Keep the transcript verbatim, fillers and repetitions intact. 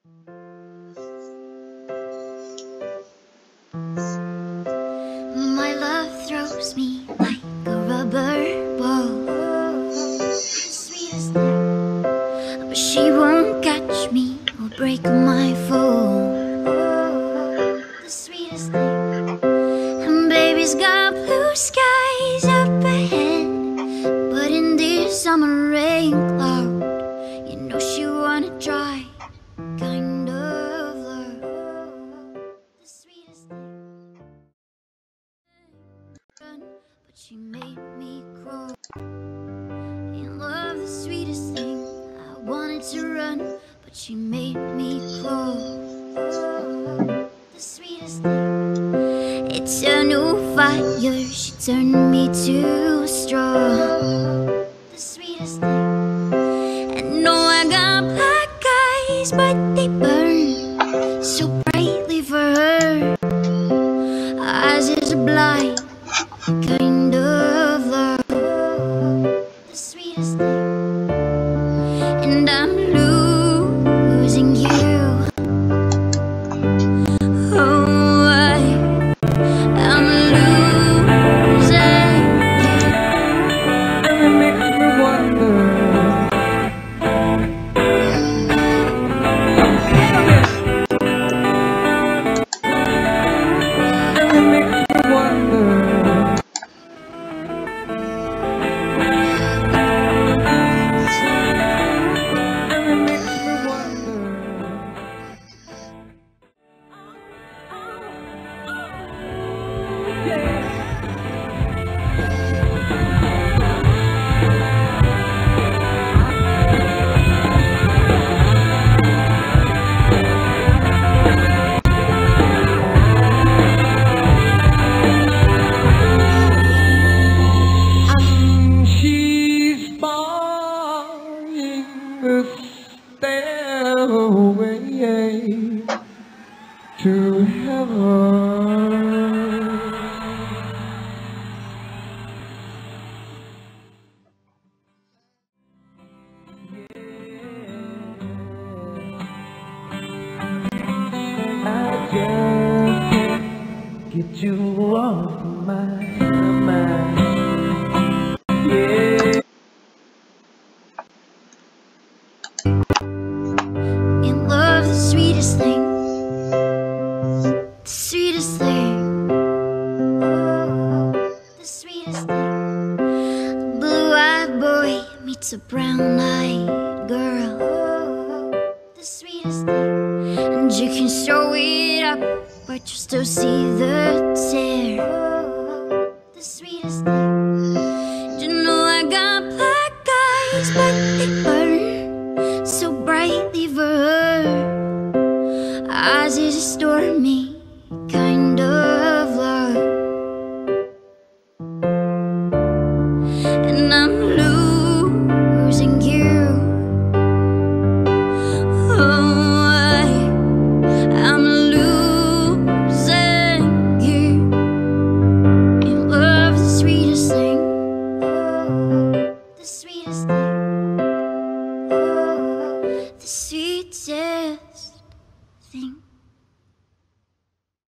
My love throws me like a rubber ball, the sweetest thing, but she won't catch me or break my fall. The sweetest thing, and baby's got blue skies up ahead, but in this summer rain cloud, you know she wanna try kind of love. The sweetest thing, but she made me crawl. In love, the sweetest thing, I wanted to run, but she made me crawl. The sweetest thing, it's a new fire, she turned me to straw. The sweetest thing, and no, I got black eyes, but they burn so brightly for her. Eyes is blind kind of love. The sweetest thing, and I'm losing you. Oh, I, I'm losing you. And it makes me wonder. And it makes me wonder. She's buying the stairway to heaven. I just can't get you off my mind. Yeah. In love, the sweetest thing, the sweetest thing, the sweetest thing. The blue-eyed boy meets a brown-eyed girl. The sweetest thing, and you can show it up, but you still see the tear.